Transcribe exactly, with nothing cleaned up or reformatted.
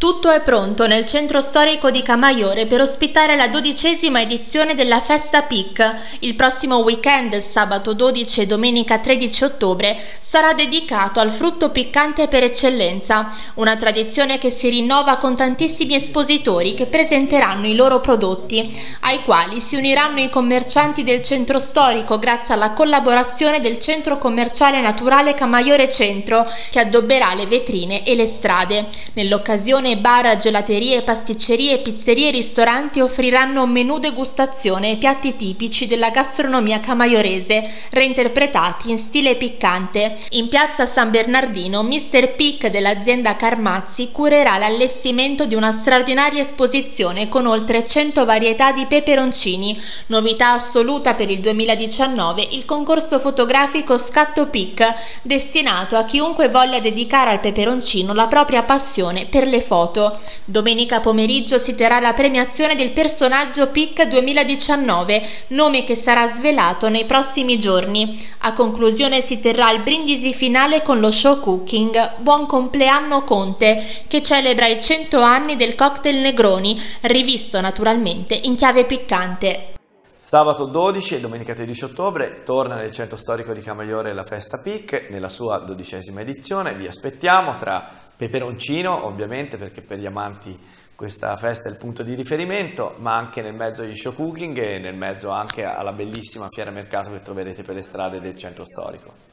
Tutto è pronto nel centro storico di Camaiore per ospitare la dodicesima edizione della Festa P I C. Il prossimo weekend, sabato dodici e domenica tredici ottobre, sarà dedicato al frutto piccante per eccellenza, una tradizione che si rinnova con tantissimi espositori che presenteranno i loro prodotti, ai quali si uniranno i commercianti del centro storico grazie alla collaborazione del centro commerciale naturale Camaiore Centro, che addobberà le vetrine e le strade. Nell'occasione bar, gelaterie, pasticcerie, pizzerie e ristoranti offriranno menù degustazione e piatti tipici della gastronomia camaiorese, reinterpretati in stile piccante. In piazza San Bernardino, mister P I C dell'azienda Carmazzi curerà l'allestimento di una straordinaria esposizione con oltre cento varietà di peperoncini. Novità assoluta per il duemiladiciannove, il concorso fotografico Scatto P I C, destinato a chiunque voglia dedicare al peperoncino la propria passione per le foto. Domenica pomeriggio si terrà la premiazione del personaggio P I C duemiladiciannove, nome che sarà svelato nei prossimi giorni. A conclusione si terrà il brindisi finale con lo show cooking Buon compleanno Conte, che celebra i cento anni del cocktail Negroni, rivisto naturalmente in chiave piccante. Sabato dodici e domenica tredici ottobre torna nel centro storico di Camaiore la Festa P I C nella sua dodicesima edizione. Vi aspettiamo tra peperoncino, ovviamente, perché per gli amanti questa festa è il punto di riferimento, ma anche nel mezzo agli show cooking e nel mezzo anche alla bellissima fiera mercato che troverete per le strade del centro storico.